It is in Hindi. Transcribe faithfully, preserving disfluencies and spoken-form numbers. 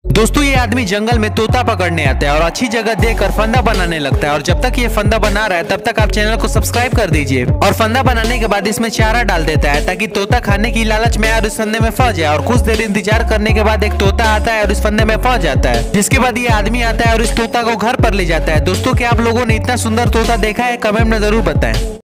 दोस्तों ये आदमी जंगल में तोता पकड़ने आता है और अच्छी जगह देखकर फंदा बनाने लगता है। और जब तक ये फंदा बना रहा है तब तक आप चैनल को सब्सक्राइब कर दीजिए। और फंदा बनाने के बाद इसमें चारा डाल देता है ताकि तोता खाने की लालच में और उस फंदे में फंस जाए। और कुछ देर इंतजार करने के बाद एक तोता आता है और उस फंदे में फंस जाता है, जिसके बाद ये आदमी आता है और इस तोता को घर पर ले जाता है। दोस्तों क्या आप लोगों ने इतना सुंदर तोता देखा है? कमेंट में जरूर बताएं।